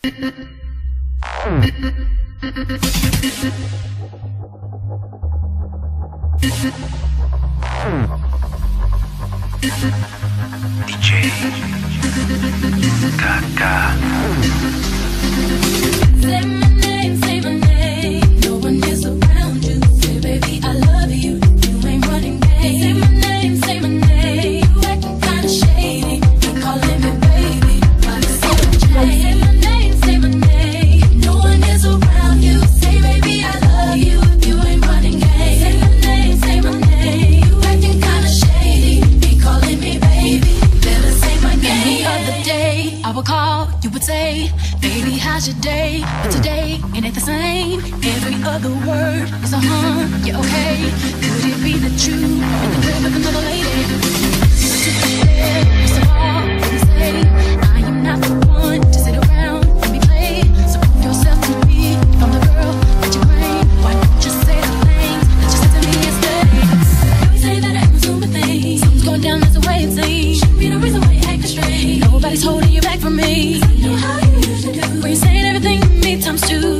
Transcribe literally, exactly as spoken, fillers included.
D J Kaka. Say my name, say my name. No one is around you. Say, baby, I love you. You ain't running game. Say my name, say my name. You acting kinda shady. You calling me baby. Why you so changed? Say my name, say my name. No one is around you. Say, baby, I love you. You ain't running game. Say my name, say my name. You acting kinda shady. You calling me baby. Better say my name. Any other day, I would call. You would say, baby, how's your day? But today, it ain't the same. Every other word is a huh, yeah, okay. Could it be that you are in the bed with another lady? First of all, let me say, I am not the one to sit around and be played. So prove yourself to me. If I'm the girl that you claim, why don't you say the things that you said to me yesterday? You say that I'm assuming things. Something's going down, that's the way it seems. Shouldn't be no reason why you're acting strange. Nobody's holding you back from me. I know how you used to do. When you're saying everything to me times two.